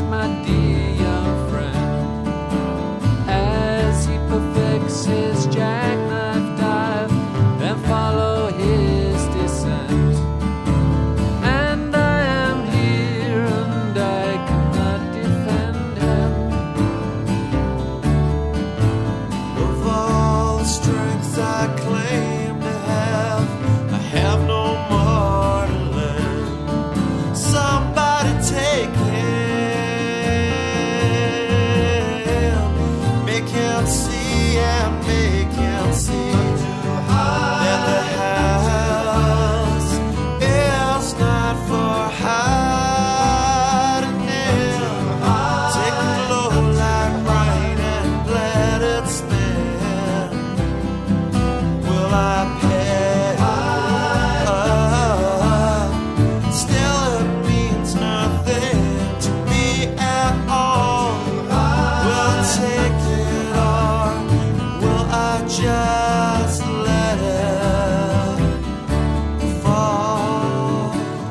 watch my dear young friend as he perfects his jackknife dive, then follow his descent. And I am here and I cannot defend him. Of all the strength I claim to have, I have no more to lend. Somebody take him, make him see and make him see that the house is not for hiding in. Take the low like rain and let it spin. Will I pay? Still it means nothing to me at all. Will I take it or will I just let it fall?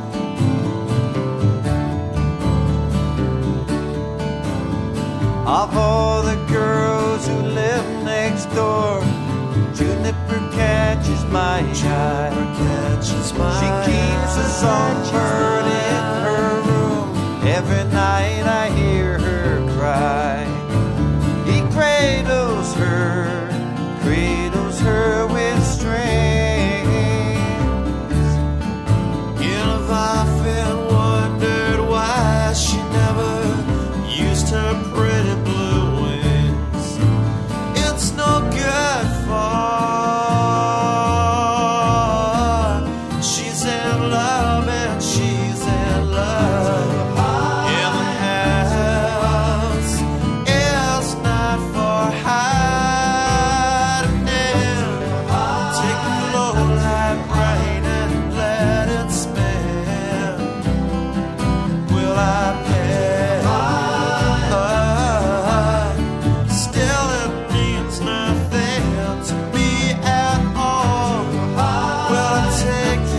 Of all the girls who live next door, Juniper catches my eye. She keeps a songbird in her room. Every night I hear her cry. He cradles her with strings. And I've often wondered why she never used her pretty blue wings. It's no good for. She's in love and she's in love. And the house is not for hiding in. Take the low like rain and let it spin. Will I pay? Still it means nothing to me at all. Will I take